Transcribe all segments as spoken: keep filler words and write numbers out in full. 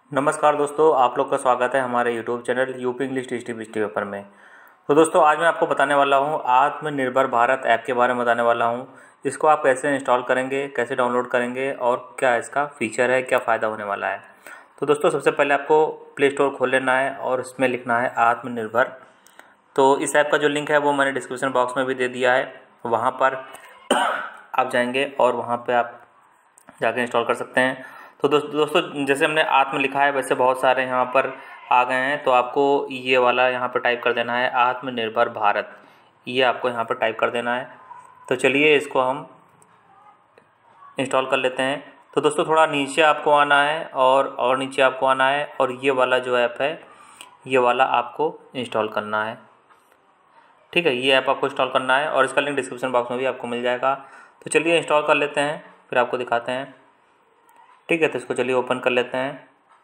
नमस्कार दोस्तों, आप लोग का स्वागत है हमारे YouTube channel UP English tasty बिस्टी पेपर में। तो दोस्तों आज मैं आपको बताने वाला हूँ आत्मनिर्भर भारत ऐप के बारे में बताने वाला हूँ। इसको आप कैसे इंस्टॉल करेंगे, कैसे डाउनलोड करेंगे और क्या इसका फ़ीचर है, क्या फ़ायदा होने वाला है। तो दोस्तों सबसे पहले आपको प्ले स्टोर खोल लेना है और इसमें लिखना है आत्मनिर्भर। तो इस ऐप का जो लिंक है वो मैंने डिस्क्रिप्शन बॉक्स में भी दे दिया है, वहाँ पर आप जाएंगे और वहाँ पर आप जाके इंस्टॉल कर सकते हैं। तो दोस्तों दोस्तों जैसे हमने आत्म लिखा है वैसे बहुत सारे यहाँ पर आ गए हैं, तो आपको ये वाला यहाँ पर टाइप कर देना है आत्मनिर्भर भारत, ये आपको यहाँ पर टाइप कर देना है। तो चलिए इसको हम इंस्टॉल कर लेते हैं। तो दोस्तों थोड़ा नीचे आपको आना है और और नीचे आपको आना है और ये वाला जो ऐप है ये वाला आपको इंस्टॉल करना है। ठीक है, ये ऐप आपको इंस्टॉल करना है और इसका लिंक डिस्क्रिप्शन बॉक्स में भी आपको मिल जाएगा। तो चलिए इंस्टॉल कर लेते हैं, फिर आपको दिखाते हैं। ठीक है, तो इसको चलिए ओपन कर लेते हैं।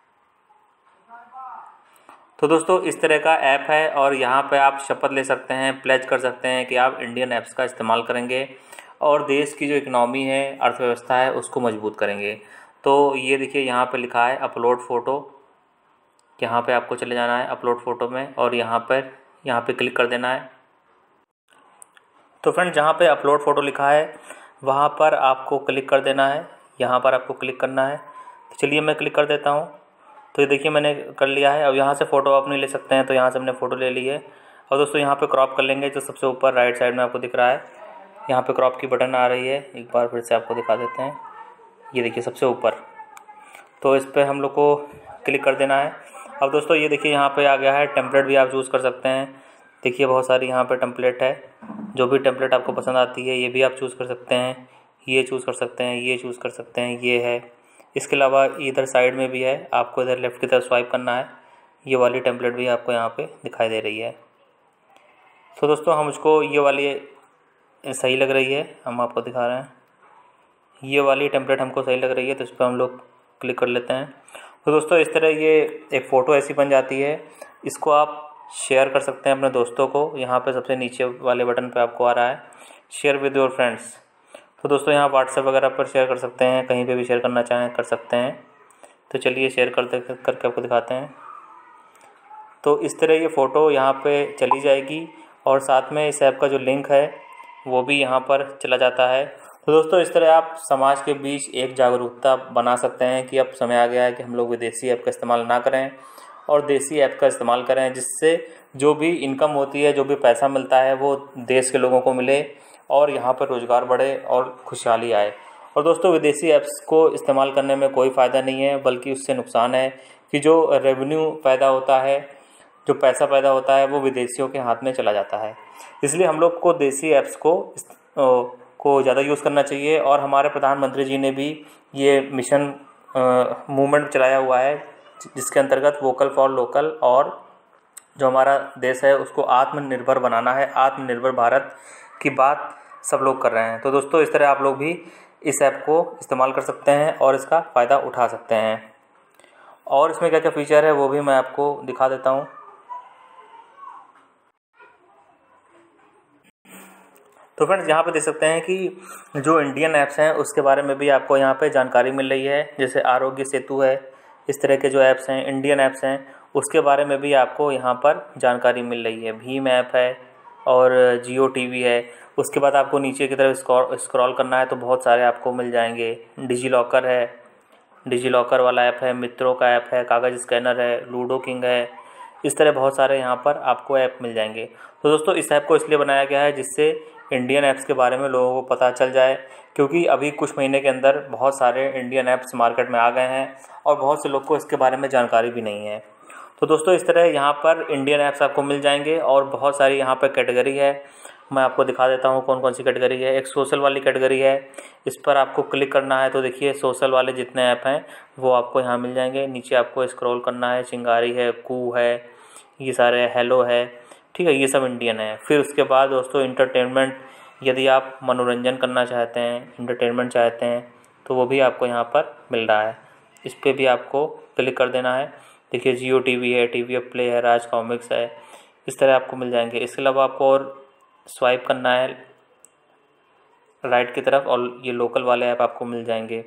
तो दोस्तों इस तरह का ऐप है और यहाँ पे आप शपथ ले सकते हैं, प्लेज कर सकते हैं कि आप इंडियन ऐप्स का इस्तेमाल करेंगे और देश की जो इकनॉमी है, अर्थव्यवस्था है, उसको मजबूत करेंगे। तो ये देखिए यहाँ पे लिखा है अपलोड फ़ोटो, यहाँ पे आपको चले जाना है अपलोड फ़ोटो में और यहाँ पर यहाँ पे क्लिक कर देना है। तो फ्रेंड जहाँ पे अपलोड फ़ोटो लिखा है वहाँ पर आपको क्लिक कर देना है, यहाँ पर आपको क्लिक करना है। तो चलिए मैं क्लिक कर देता हूँ। तो ये देखिए मैंने कर लिया है। अब यहाँ से फ़ोटो आप नहीं ले सकते हैं, तो यहाँ से हमने फ़ोटो ले ली है। और दोस्तों यहाँ पे क्रॉप कर लेंगे, जो सबसे ऊपर राइट साइड में आपको दिख रहा है, यहाँ पे क्रॉप की बटन आ रही है। एक बार फिर से आपको दिखा देते हैं, ये देखिए सबसे ऊपर। तो इस पर हम लोग को क्लिक कर देना है। अब दोस्तों ये देखिए यहाँ पर आ गया है, टेम्पलेट भी आप चूज़ कर सकते हैं। देखिए बहुत सारी यहाँ पर टेम्पलेट है, जो भी टेम्पलेट आपको पसंद आती है ये भी आप चूज़ कर सकते हैं, ये चूज़ कर सकते हैं, ये चूज़ कर सकते हैं, ये है। इसके अलावा इधर साइड में भी है, आपको इधर लेफ़्ट की तरफ स्वाइप करना है, ये वाली टेम्पलेट भी आपको यहाँ पे दिखाई दे रही है। तो दोस्तों हम उसको ये वाली सही लग रही है, हम आपको दिखा रहे हैं, ये वाली टेम्पलेट हमको सही लग रही है, तो इस पर हम लोग क्लिक कर लेते हैं। तो दोस्तों इस तरह ये एक फ़ोटो ऐसी बन जाती है। इसको आप शेयर कर सकते हैं अपने दोस्तों को, यहाँ पे सबसे नीचे वाले बटन पे आपको आ रहा है शेयर विद योर फ्रेंड्स। तो दोस्तों यहाँ व्हाट्सएप वगैरह पर शेयर कर सकते हैं, कहीं पे भी शेयर करना चाहें कर सकते हैं। तो चलिए शेयर करते करके आपको दिखाते हैं। तो इस तरह ये फ़ोटो यहाँ पे चली जाएगी और साथ में इस ऐप का जो लिंक है वो भी यहाँ पर चला जाता है। तो दोस्तों इस तरह आप समाज के बीच एक जागरूकता बना सकते हैं कि अब समय आ गया है कि हम लोग विदेशी ऐप का इस्तेमाल ना करें और देसी ऐप का इस्तेमाल करें, जिससे जो भी इनकम होती है, जो भी पैसा मिलता है वो देश के लोगों को मिले और यहाँ पर रोज़गार बढ़े और खुशहाली आए। और दोस्तों विदेशी ऐप्स को इस्तेमाल करने में कोई फ़ायदा नहीं है, बल्कि उससे नुकसान है कि जो रेवेन्यू पैदा होता है, जो पैसा पैदा होता है, वो विदेशियों के हाथ में चला जाता है। इसलिए हम लोग को देसी ऐप्स को को ज़्यादा यूज़ करना चाहिए। और हमारे प्रधानमंत्री जी ने भी ये मिशन मूवमेंट चलाया हुआ है, जिसके अंतर्गत वोकल फॉर लोकल और जो हमारा देश है उसको आत्मनिर्भर बनाना है, आत्मनिर्भर भारत की बात सब लोग कर रहे हैं। तो दोस्तों इस तरह आप लोग भी इस ऐप को इस्तेमाल कर सकते हैं और इसका फ़ायदा उठा सकते हैं। और इसमें क्या क्या फ़ीचर है वो भी मैं आपको दिखा देता हूँ। तो फ्रेंड्स यहाँ पे देख सकते हैं कि जो इंडियन ऐप्स हैं उसके बारे में भी आपको यहाँ पे जानकारी मिल रही है। जैसे आरोग्य सेतु है, इस तरह के जो ऐप्स हैं, इंडियन ऐप्स हैं, उसके बारे में भी आपको यहाँ पर जानकारी मिल रही है। भीम ऐप है और जियो टीवी है। उसके बाद आपको नीचे की तरफ स्क्रॉल स्क्रॉल करना है तो बहुत सारे आपको मिल जाएंगे। डिजी लॉकर है, डिजी लॉकर वाला ऐप है, मित्रों का ऐप है, कागज़ स्कैनर है, लूडो किंग है, इस तरह बहुत सारे यहाँ पर आपको ऐप मिल जाएंगे। तो दोस्तों इस ऐप को इसलिए बनाया गया है जिससे इंडियन ऐप्स के बारे में लोगों को पता चल जाए, क्योंकि अभी कुछ महीने के अंदर बहुत सारे इंडियन ऐप्स मार्केट में आ गए हैं और बहुत से लोग को इसके बारे में जानकारी भी नहीं है। तो दोस्तों इस तरह यहाँ पर इंडियन ऐप्स आपको मिल जाएंगे और बहुत सारी यहाँ पर कैटेगरी है। मैं आपको दिखा देता हूँ कौन कौन सी कैटेगरी है। एक सोशल वाली कैटेगरी है, इस पर आपको क्लिक करना है तो देखिए सोशल वाले जितने ऐप हैं वो आपको यहाँ मिल जाएंगे। नीचे आपको स्क्रॉल करना है, चिंगारी है, कू है, ये सारे हेलो है, ठीक है, ये सब इंडियन है। फिर उसके बाद दोस्तों इंटरटेनमेंट, यदि आप मनोरंजन करना चाहते हैं, इंटरटेनमेंट चाहते हैं, तो वो भी आपको यहाँ पर मिल रहा है। इस पर भी आपको क्लिक कर देना है। देखिए जियो टीवी है, टीवी एफ प्ले है, राज कॉमिक्स है, इस तरह आपको मिल जाएंगे। इसके अलावा आपको और स्वाइप करना है राइट की तरफ और ये लोकल वाले ऐप आपको मिल जाएंगे।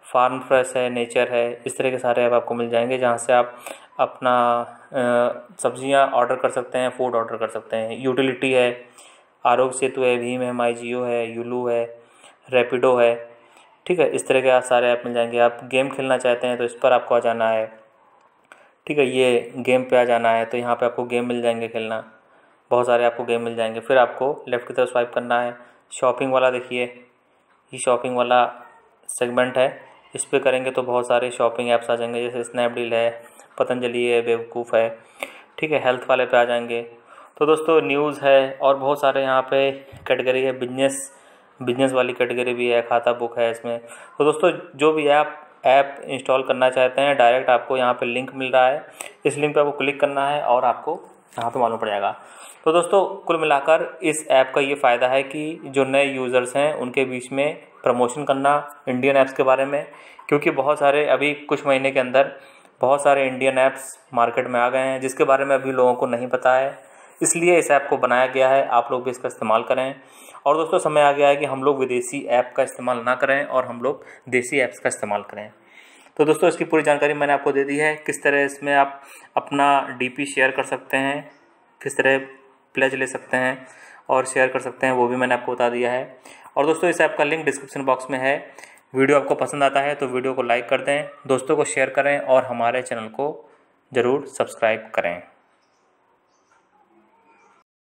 फार्म फ्रेश है, नेचर है, इस तरह के सारे ऐप आपको मिल जाएंगे जहाँ से आप अपना सब्जियां ऑर्डर कर सकते हैं, फूड ऑर्डर कर सकते हैं। यूटिलिटी है, आरोग्य सेतु है, भीम है, माई जियो है, यूलू है, रैपिडो है, ठीक है। इस तरह के सारे ऐप मिल जाएंगे। आप गेम खेलना चाहते हैं तो इस पर आपको आ जाना है, ठीक है। ये गेम पे आ जाना है तो यहाँ पे आपको गेम मिल जाएंगे खेलना, बहुत सारे आपको गेम मिल जाएंगे। फिर आपको लेफ़्ट की तरफ स्वाइप करना है, शॉपिंग वाला देखिए, ये शॉपिंग वाला सेगमेंट है, इस पर करेंगे तो बहुत सारे शॉपिंग ऐप्स आ जाएंगे, जैसे स्नैपडील है, पतंजलि है, बेवकूफ़ है, ठीक है। हेल्थ वाले पे आ जाएंगे। तो दोस्तों न्यूज़ है और बहुत सारे यहाँ पे कैटेगरी है, बिजनेस बिजनेस वाली कैटेगरी भी है, खाता बुक है इसमें। तो दोस्तों जो भी आप ऐप इंस्टॉल करना चाहते हैं, डायरेक्ट आपको यहाँ पे लिंक मिल रहा है, इस लिंक पे आपको क्लिक करना है और आपको यहाँ पे मालूम पड़ जाएगा। तो दोस्तों कुल मिलाकर इस ऐप का ये फ़ायदा है कि जो नए यूज़र्स हैं उनके बीच में प्रमोशन करना इंडियन ऐप्स के बारे में, क्योंकि बहुत सारे अभी कुछ महीने के अंदर बहुत सारे इंडियन ऐप्स मार्केट में आ गए हैं जिसके बारे में अभी लोगों को नहीं पता है, इसलिए इस ऐप को बनाया गया है। आप लोग भी इसका इस्तेमाल करें। और दोस्तों समय आ गया है कि हम लोग विदेशी ऐप का इस्तेमाल ना करें और हम लोग देसी ऐप्स का इस्तेमाल करें। तो दोस्तों इसकी पूरी जानकारी मैंने आपको दे दी है, किस तरह इसमें आप अपना डीपी शेयर कर सकते हैं, किस तरह प्लेज ले सकते हैं और शेयर कर सकते हैं, वो भी मैंने आपको बता दिया है। और दोस्तों इस ऐप का लिंक डिस्क्रिप्शन बॉक्स में है। वीडियो आपको पसंद आता है तो वीडियो को लाइक कर दें, दोस्तों को शेयर करें और हमारे चैनल को ज़रूर सब्सक्राइब करें।